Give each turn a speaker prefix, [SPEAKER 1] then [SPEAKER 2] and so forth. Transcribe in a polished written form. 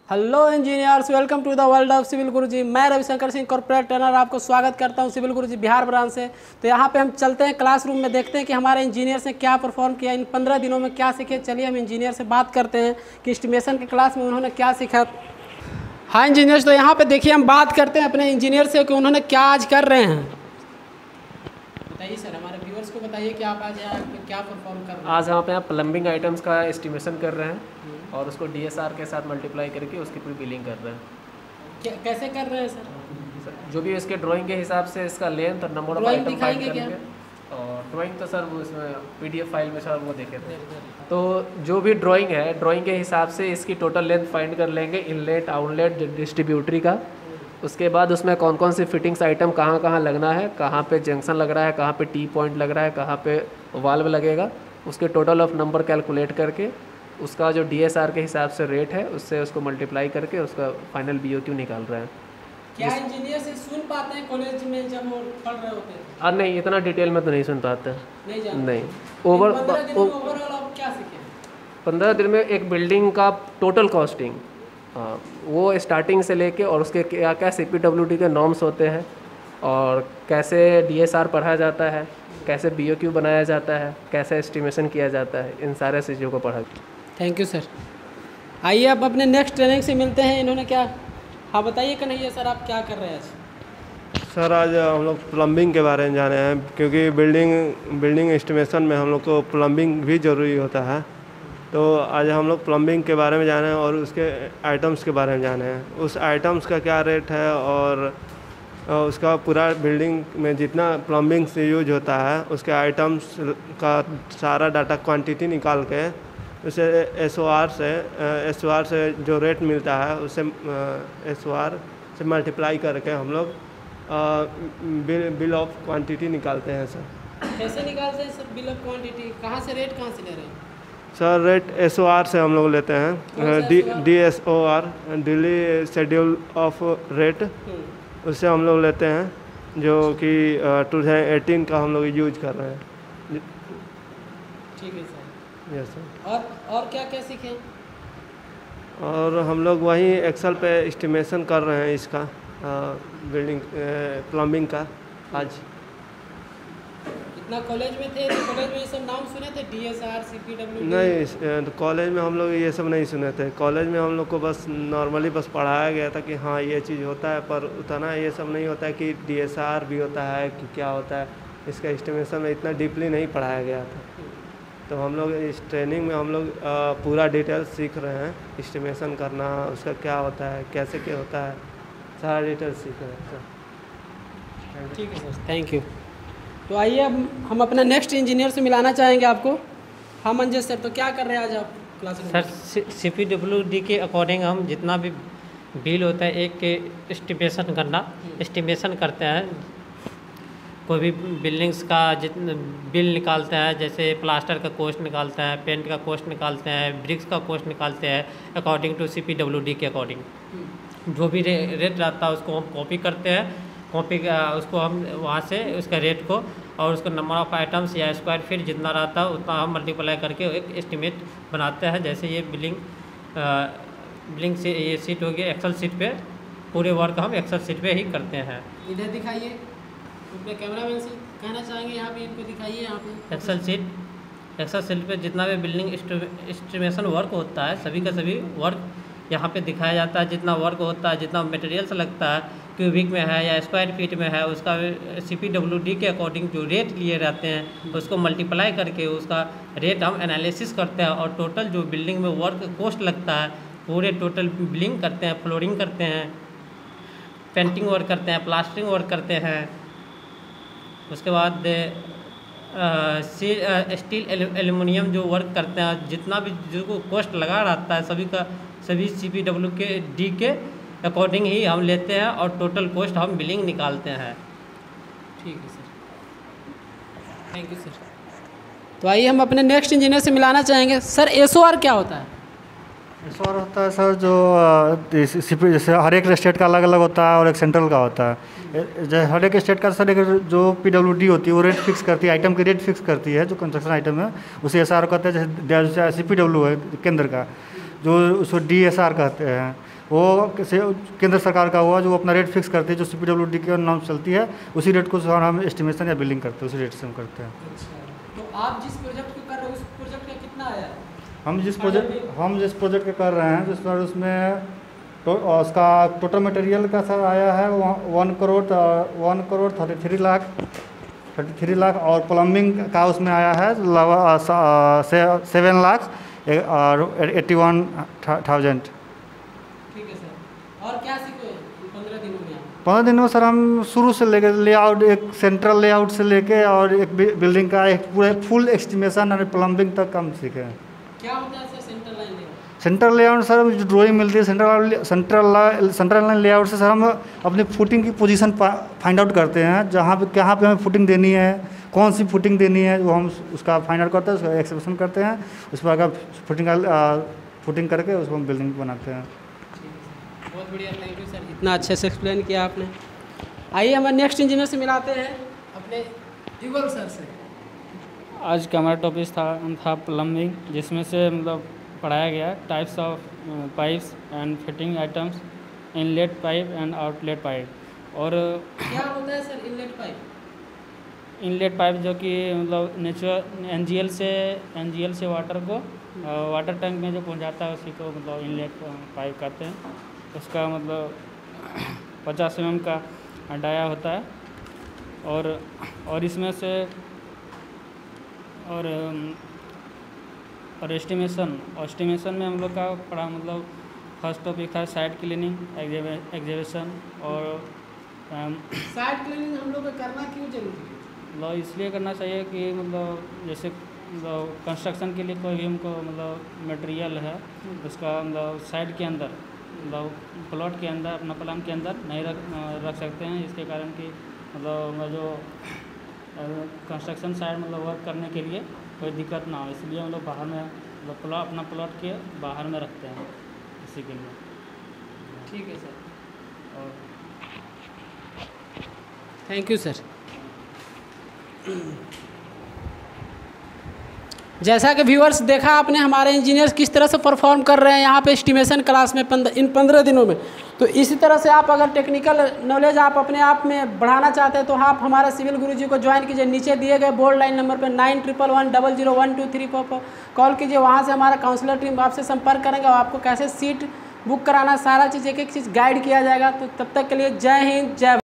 [SPEAKER 1] Hello engineers, welcome to the world of civil Guruji. मैं Ravishankar Singh, corporate trainer, आपको स्वागत करता हूं सिविल गुरुजी बिहार ब्रांच से। तो यहां पे हम चलते हैं क्लासरूम में, देखते हैं कि हमारे इंजीनियर्स ने क्या परफॉर्म किया, इन 15 दिनों में क्या सीखे। चलिए हम इंजीनियर से बात करते हैं कि एस्टिमेशन के क्लास में उन्होंने क्या सीखा। हाँ इंजीनियर्स, तो यहाँ पर देखिए हम बात करते हैं अपने इंजीनियर से कि उन्होंने क्या आज कर रहे हैं। बताइए सर, हमारे व्यूअर्स को बताइए कि आप आज यहाँ पे क्या परफॉर्म कर रहे हैं।
[SPEAKER 2] आज यहाँ पे आप प्लम्बिंग आइटम्स का एस्टिमेशन कर रहे हैं और उसको डीएसआर के साथ मल्टीप्लाई करके उसकी पूरी बिलिंग कर रहे हैं।
[SPEAKER 1] कैसे कर रहे हैं सर?
[SPEAKER 2] जो भी इसके ड्राइंग के हिसाब से इसका लेंथ और नंबर ऑफ आइटम फाइंड करेंगे। और ड्राइंग तो सर वो इसमें पीडीएफ फाइल में सर वो देखे थे। तो जो भी ड्राइंग है, ड्राइंग के हिसाब से इसकी टोटल लेंथ फाइंड कर लेंगे, इनलेट आउटलेट डिस्ट्रीब्यूटरी का। उसके बाद उसमें कौन कौन सी फिटिंग्स आइटम कहाँ कहाँ लगना है, कहाँ पे जंक्शन लग रहा है, कहाँ पे टी पॉइंट लग रहा है, कहाँ पे वाल्व लगेगा, उसके टोटल ऑफ नंबर कैलकुलेट करके उसका जो डीएसआर के हिसाब से रेट है उससे उसको मल्टीप्लाई करके उसका फाइनल बीओक्यू निकाल रहा है।
[SPEAKER 1] क्या इंजीनियर से सुन पाते हैं कॉलेज में जब वो पढ़ रहे होते हैं?
[SPEAKER 2] नहीं, इतना डिटेल में तो नहीं सुन पाते। नहीं।
[SPEAKER 1] ओवरऑल आप क्या सीखे?
[SPEAKER 2] 15 दिन में एक बिल्डिंग का टोटल कॉस्टिंग, वो स्टार्टिंग से लेके और उसके क्या क्या CPWD के नॉर्म्स होते हैं और कैसे डीएसआर पढ़ा जाता है, कैसे बीओक्यू बनाया जाता है, कैसे एस्टिमेशन किया जाता है, इन सारे चीज़ों को पढ़ा।
[SPEAKER 1] Thank you sir. आइए अब अपने नेक्स्ट ट्रेनिंग से मिलते हैं। इन्होंने क्या, हाँ बताइए कन्हैया सर, आप क्या कर रहे हैं आज?
[SPEAKER 3] सर आज हम लोग प्लम्बिंग के बारे में जाने हैं, क्योंकि बिल्डिंग एस्टिमेशन में हम लोग को प्लम्बिंग भी ज़रूरी होता है। तो आज हम लोग प्लम्बिंग के बारे में जाने हैं और उसके आइटम्स के बारे में जाने हैं। उस आइटम्स का क्या रेट है और उसका पूरा बिल्डिंग में जितना प्लम्बिंग से यूज होता है उसके आइटम्स का सारा डाटा क्वांटिटी निकाल के उसे एसओआर से जो रेट मिलता है उसे एसओआर से मल्टीप्लाई करके हम लोग बिल ऑफ क्वांटिटी निकालते हैं। सर
[SPEAKER 1] कैसे निकालते हैं सर बिल ऑफ क्वांटिटी? कहाँ से रेट कहाँ से ले रहे हैं
[SPEAKER 3] सर? रेट एसओआर से हम लोग लेते हैं, DSOR, daily schedule of rate, उससे हम लोग लेते हैं, जो कि 2018 का हम लोग यूज कर रहे हैं।
[SPEAKER 1] ठीक है सर।
[SPEAKER 3] Yes sir.
[SPEAKER 1] और क्या क्या सीखें?
[SPEAKER 3] और हम लोग वहीं एक्सेल पे एस्टिमेशन कर रहे हैं इसका बिल्डिंग प्लम्बिंग का। आज
[SPEAKER 1] इतना कॉलेज में थे तो कॉलेज में ये सब नाम सुने थे, DSR CPWD?
[SPEAKER 3] नहीं, तो कॉलेज में हम लोग ये सब नहीं सुने थे। कॉलेज में हम लोग को बस नॉर्मली बस पढ़ाया गया था कि हाँ ये चीज़ होता है, पर उतना ये सब नहीं होता है कि DSR भी होता है कि क्या होता है। इसका एस्टिमेशन में इतना डीपली नहीं पढ़ाया गया था। तो हम लोग इस ट्रेनिंग में हम लोग पूरा डिटेल सीख रहे हैं, एस्टिमेशन करना, उसका क्या होता है, कैसे क्या होता है, सारा डिटेल सीख रहे हैं सर।
[SPEAKER 1] ठीक है सर, थैंक यू। तो आइए अब हम अपना नेक्स्ट इंजीनियर से मिलाना चाहेंगे आपको। हाँ मंजेश सर, तो क्या कर रहे हैं आज आप क्लास में?
[SPEAKER 4] सर CPWD के अकॉर्डिंग हम जितना भी बिल होता है एक के एस्टिमेशन करना, एस्टिमेशन करते हैं। कोई भी बिल्डिंग्स का जितना बिल निकालते हैं, जैसे प्लास्टर का कॉस्ट निकालते हैं, पेंट का कॉस्ट निकालते हैं, ब्रिक्स का कॉस्ट निकालते हैं अकॉर्डिंग टू CPWD के अकॉर्डिंग। जो भी रेट रहता है उसको हम कॉपी करते हैं, कॉपी उसको हम वहाँ से उसका रेट को और उसका नंबर ऑफ़ आइटम्स या स्क्वायर फीट जितना रहता है उतना हम मल्टीप्लाई करके एक एस्टिमेट बनाते हैं। जैसे ये बिलिंग से ये सीट हो गया एक्सेल सीट पे, पूरे वर्क हम एक्सेल सीट पे ही करते हैं।
[SPEAKER 1] इधर दिखाइए, अपने कैमरामैन से कहना चाहेंगे यहाँ पे इनको दिखाइए। यहाँ पे
[SPEAKER 4] एक्सेल सीट पे जितना भी बिल्डिंग एस्टिमेशन वर्क होता है सभी का सभी वर्क यहाँ पे दिखाया जाता है। जितना वर्क होता है, जितना मटेरियल्स लगता है, क्यूबिक में है या स्क्वायर फीट में है, उसका CPWD के अकॉर्डिंग जो रेट लिए रहते हैं उसको मल्टीप्लाई करके उसका रेट हम एनालिसिस करते हैं और टोटल जो बिल्डिंग में वर्क कॉस्ट लगता है पूरे टोटल बिलिंग करते हैं, फ्लोरिंग करते हैं, पेंटिंग वर्क करते हैं, प्लास्टरिंग वर्क करते हैं। उसके बाद स्टील एल्युमिनियम जो वर्क करते हैं, जितना भी जो कॉस्ट लगा रहता है सभी CPWD के अकॉर्डिंग ही हम लेते हैं और टोटल कॉस्ट हम बिलिंग निकालते हैं।
[SPEAKER 1] ठीक है सर, थैंक यू सर। तो आइए हम अपने नेक्स्ट इंजीनियर से मिलाना चाहेंगे। सर SOR क्या होता है?
[SPEAKER 5] SOR होता है सर जो जैसे हर एक स्टेट का अलग अलग होता है और एक सेंट्रल का होता है। जैसे हर एक स्टेट का सर एक जो PWD होती है वो रेट फिक्स करती है, आइटम की रेट फिक्स करती है। जो कंस्ट्रक्शन आइटम है उसे SR कहते हैं। जैसे CPW है केंद्र का, जो उसको DSR कहते हैं। वो केंद्र सरकार का हुआ जो अपना रेट फिक्स करती है, जो CPWD के नाम चलती है, उसी रेट को सर हम एस्टिमेशन या बिलिंग करते हैं, उसी रेट से हम करते हैं।
[SPEAKER 1] तो आप जिस प्रोजेक्ट को कर रहे हो उस प्रोजेक्ट का कितना आया है?
[SPEAKER 5] हम जिस प्रोजेक्ट का कर रहे हैं जिसमें उसमें उसका टोटल मटेरियल का सर आया है 1 करोड़ 33 लाख और प्लम्बिंग का उसमें आया है 7 लाख और 81,000।
[SPEAKER 1] ठीक है सर। और क्या सीखे इन 15 दिनों में आप?
[SPEAKER 5] 15 दिनों में सर हम शुरू से लेकर लेआउट, एक सेंट्रल लेआउट से लेके और एक बिल्डिंग का एक पूरे फुल एस्टिमेशन और प्लम्बिंग तक हम सीखे हैं।
[SPEAKER 1] क्या होता है sir central line layout?
[SPEAKER 5] Central layout sir जो ड्राइंग मिलती है सेंट्रल लाइन लेआउट से सर हम अपनी फुटिंग की पोजीशन फाइंड आउट करते हैं, जहाँ पे कहाँ पे हमें फुटिंग देनी है, कौन सी फुटिंग देनी है, वो हम उसका फाइंड आउट करते हैं, उसका एक्सप्रेशन करते हैं, उस पर अगर फुटिंग करके उसको हम बिल्डिंग बनाते हैं।
[SPEAKER 1] बहुत बढ़िया, थैंक यू सर, इतना अच्छे से एक्सप्लेन किया आपने। आइए हमारे नेक्स्ट इंजीनियर से मिलाते हैं अपने युगल सर से।
[SPEAKER 6] आज का हमारा टॉपिक था प्लम्बिंग, जिसमें से मतलब पढ़ाया गया types of pipes and fitting items, inlet pipe and outlet pipe. और
[SPEAKER 1] क्या होता है sir inlet pipe?
[SPEAKER 6] Inlet pipe जो कि मतलब नेचुरल एनजीएल से वाटर को वाटर टैंक में जो पहुंचाता है उसी को मतलब इनलेट पाइप कहते हैं। उसका मतलब 50 mm का डाया होता है और इसमें से और एस्टिमेशन में हम लोग का पढ़ा मतलब फर्स्ट टॉपिक था साइट क्लीनिंग, एग्जीबिशन और
[SPEAKER 1] साइट क्लीनिंग हम लोग को करना क्यों जरूरी है?
[SPEAKER 6] मतलब इसलिए करना चाहिए कि मतलब जैसे मतलब कंस्ट्रक्शन के लिए कोई भी हमको मतलब मटेरियल है उसका मतलब साइड के अंदर मतलब प्लॉट के अंदर अपना प्लान के अंदर नहीं रख सकते हैं, इसके कारण कि मतलब जो कंस्ट्रक्शन साइड मतलब वर्क करने के लिए कोई दिक्कत ना हो, इसलिए हम लोग बाहर में मतलब अपना प्लॉट के बाहर में रखते हैं इसी के लिए।
[SPEAKER 1] ठीक है सर,
[SPEAKER 6] और
[SPEAKER 1] थैंक यू सर। जैसा कि व्यूअर्स देखा आपने हमारे इंजीनियर्स किस तरह से परफॉर्म कर रहे हैं यहाँ पे एस्टिमेशन क्लास में इन 15 दिनों में। तो इसी तरह से आप अगर टेक्निकल नॉलेज आप अपने आप में बढ़ाना चाहते हैं तो आप हमारे सिविल गुरुजी को ज्वाइन कीजिए। नीचे दिए गए बोर्ड लाइन नंबर पर 9111001234 पर कॉल कीजिए, वहाँ से हमारा काउंसलर टीम आपसे संपर्क करेंगे और आपको कैसे सीट बुक कराना सारा चीज़ एक एक चीज़ गाइड किया जाएगा। तो तब तक के लिए जय हिंद, जय